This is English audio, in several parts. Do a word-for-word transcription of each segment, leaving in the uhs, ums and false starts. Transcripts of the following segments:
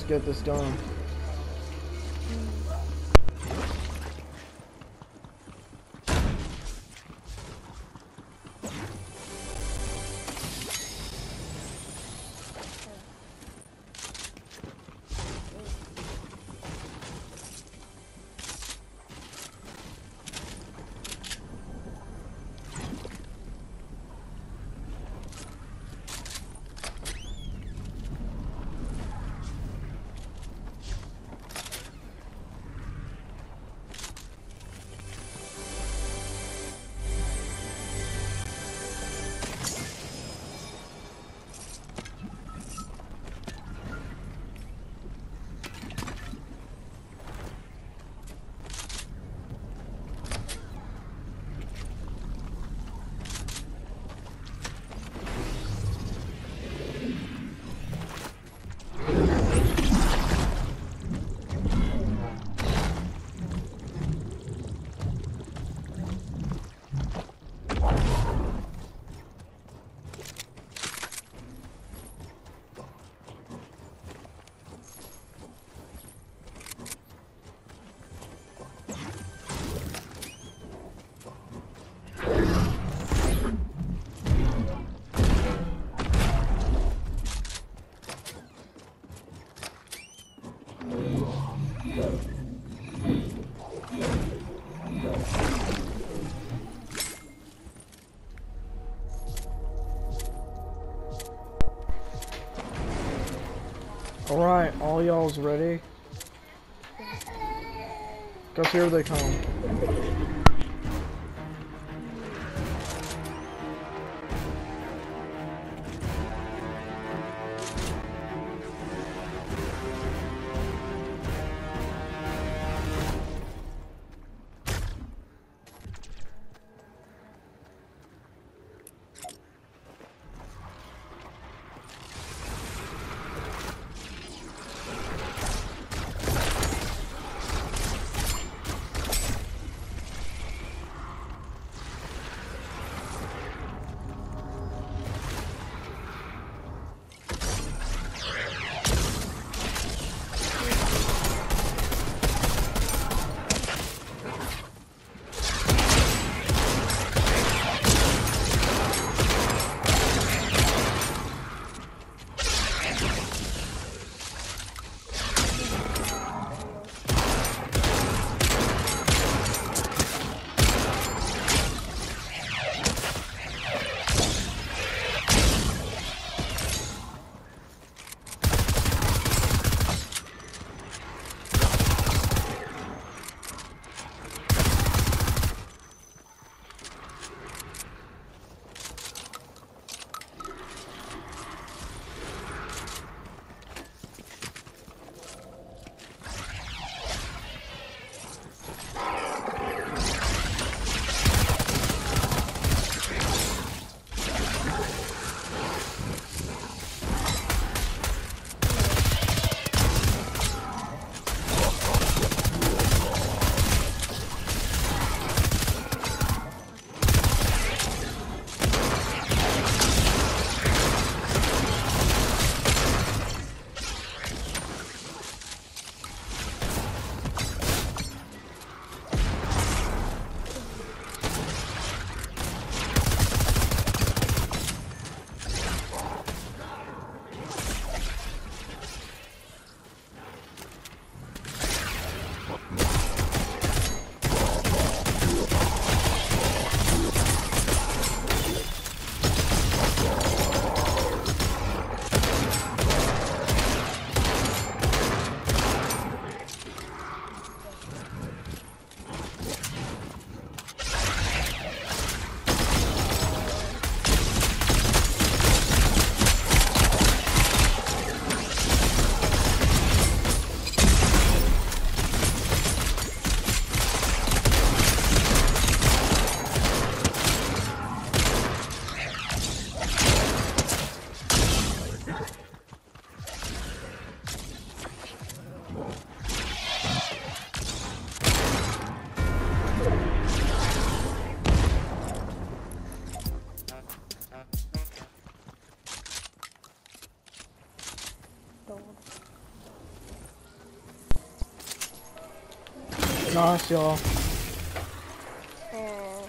get this done. Alright, all y'all's ready? Cause here they come. Nice, y'all. Uh,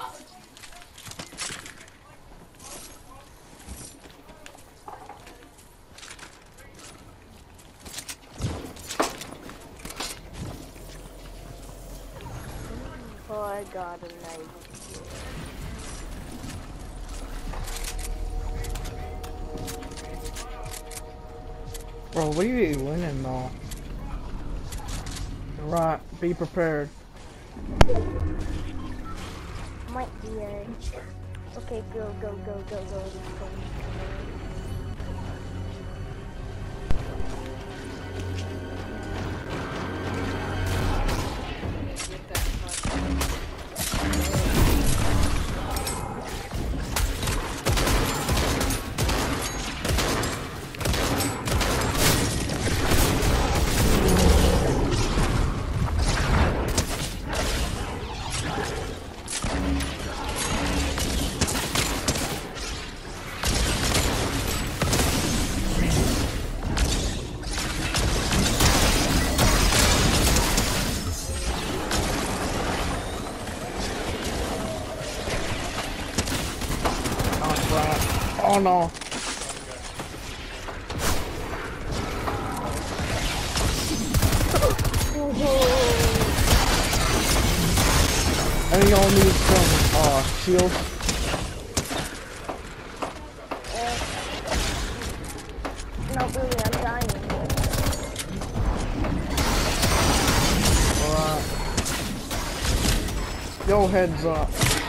oh, I got a knife. Bro, we be winning though. Right, be prepared. Might be a... Okay, go, go, go, go, go. Let's go. Oh no. I think y'all need some uh shields. Uh, not really, I'm dying. Alright. Yo, heads up.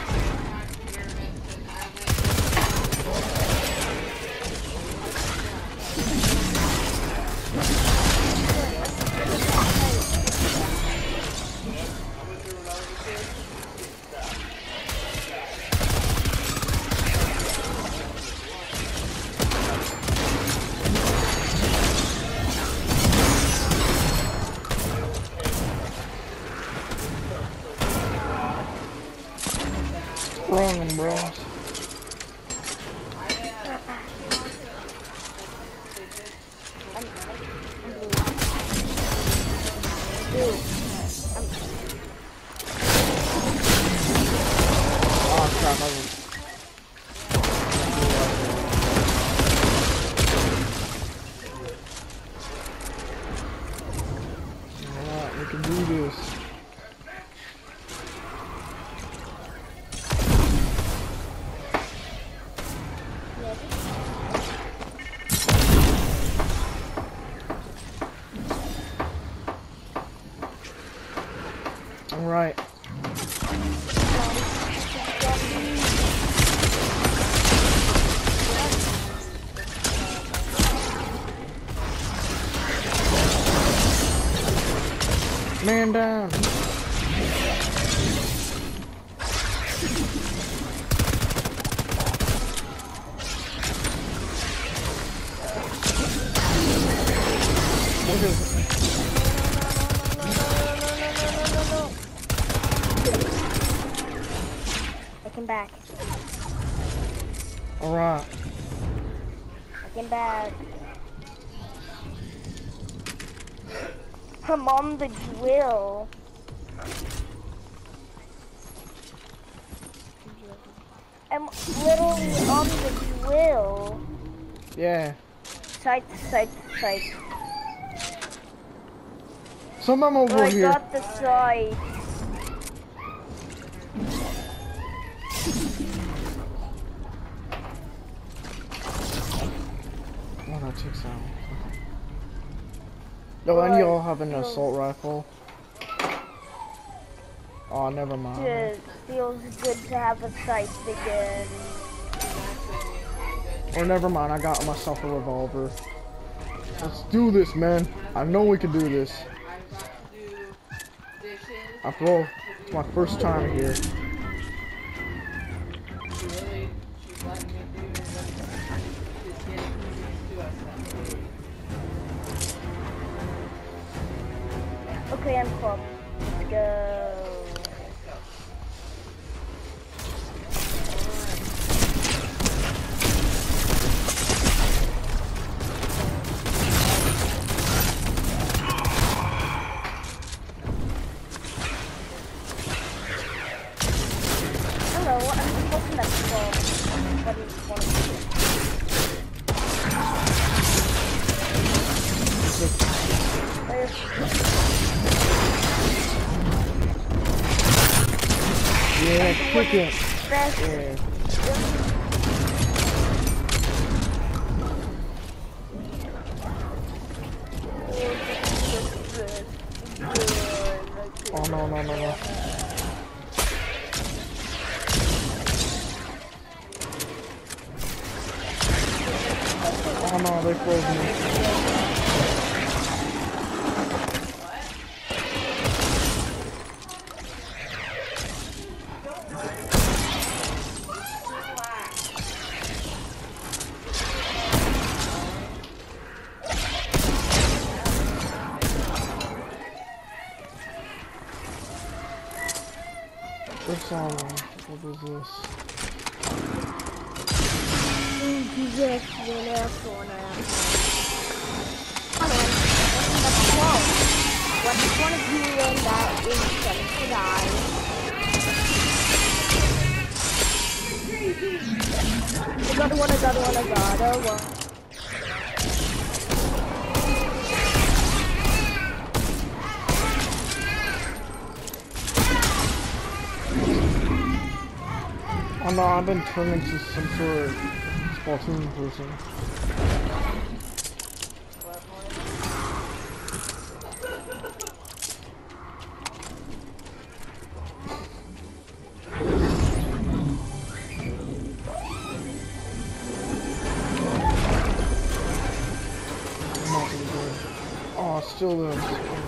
Wrong, bro. Oh crap, I was... Alright, we can do this. Alright. Man down. What is it? I came back. Alright. I came back. I'm on the drill. I'm literally on the drill. Yeah. Sight, sight, sight. Some of them over Oh, I here. got the sight. Oh, that takes out. Yo, and y'all have an assault rifle. Oh, never mind. It feels good to have a sight again. Or never mind, I got myself a revolver. Let's do this, man. I know we can do this. After all, it's my first time here. Okay, I'm pumped. Let's go. know. I'm hoping that's twelve. What is one of Yeah, kick it. Best. Yeah. Oh no no no no. Oh no, they froze me. What's on? What is this? Yes, winner, corner. Come on, that's twelve. What is one of you in that is going to die? I got one, I got one, I got one. Oh no, I've been turned into some sort of Splatoon person. I'm not gonna do it. Oh, still there.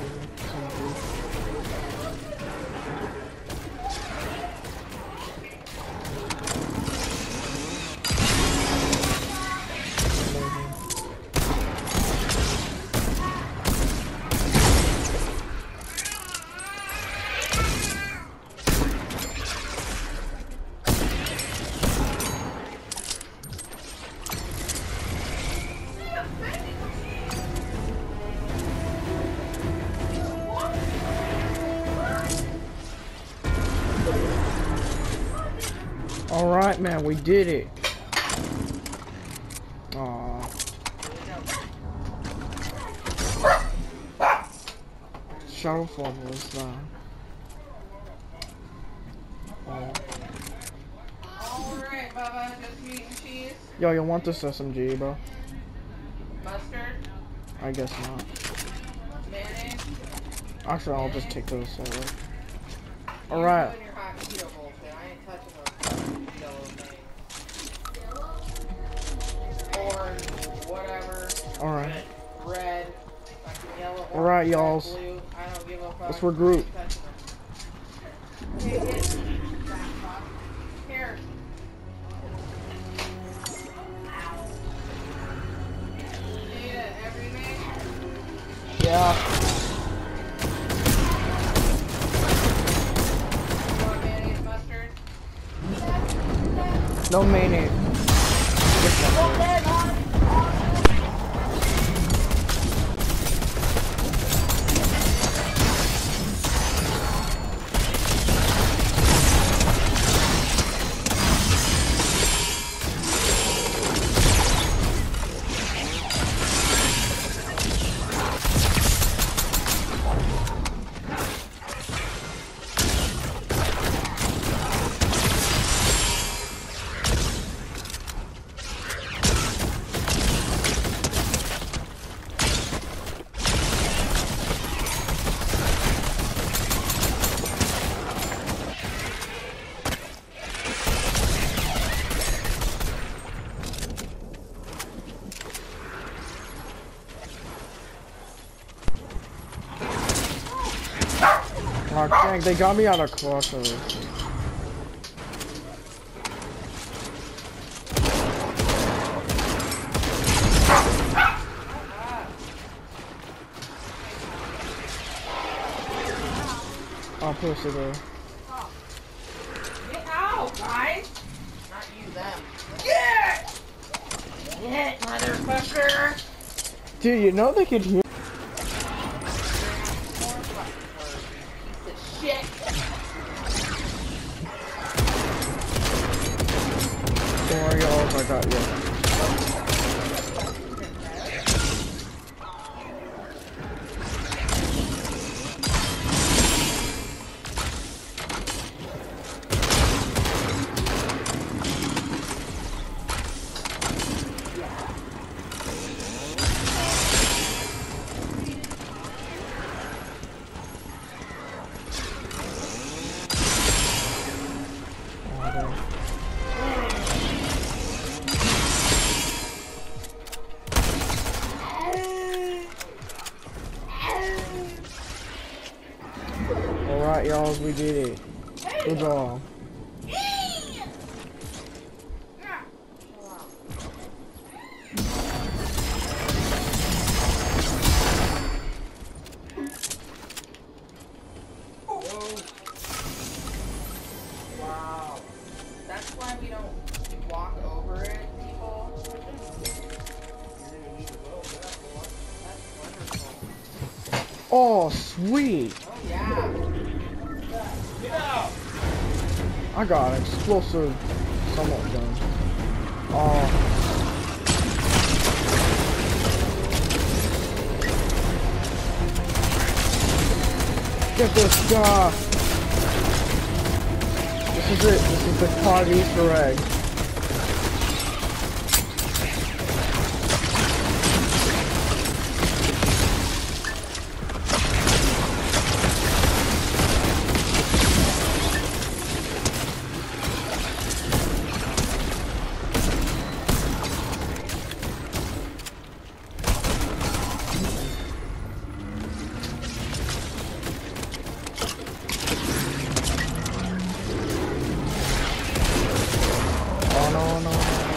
Alright, man, we did it. Aww. Shadowfall was down. Alright, Bubba, just meat and cheese. Yo, you want this S M G, bro? Mustard. I guess not. Mayonnaise. Actually, I'll just take those. So alright. You your hot Cheeto bullshit. I ain't touching those yellow things. Orange, whatever. Alright. Red. Fucking yellow. Alright, orange, y'alls. red, blue. I don't give a fuck. Let's regroup. Here. Here. Need it every day? Yeah. You want mayonnaise, mustard? No mayonnaise. Just mustard. Oh, dang, they got me out of clutch already. I'll push it there. Get out, guys! Not you, them. Get! Get, motherfucker! Dude, you know they could hear. Shit! got you. Alright, y'all, we did it. Good job. Wow. That's why we don't walk over it, people. That's wonderful. Oh, sweet. Oh, yeah. I got an explosive somewhat gun. Oh. Get this guy. This is it. This is the C O D Easter egg. Oh no, no, no, no, no.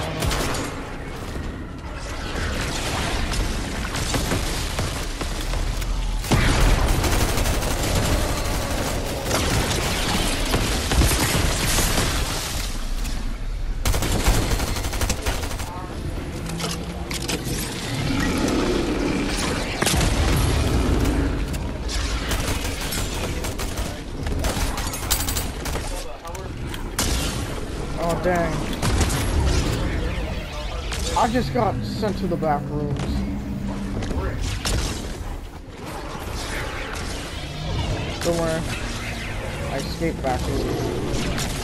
Oh dang. I just got sent to the back rooms. Don't worry. I escaped back rooms.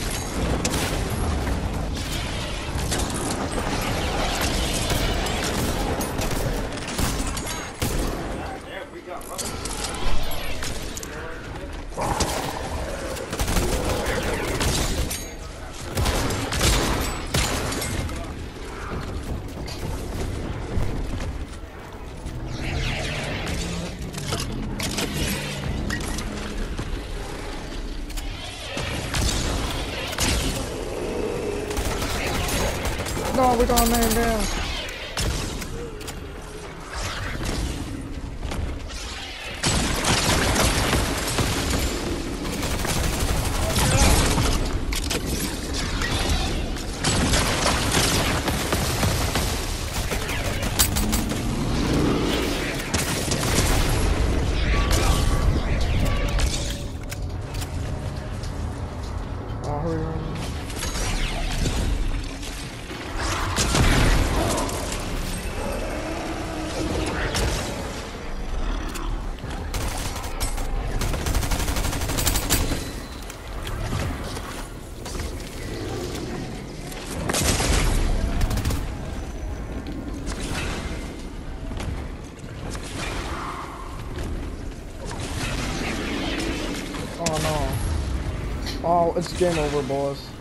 No, we got a man down. Oh, hurry, hurry. Oh no. Oh, it's game over, boys.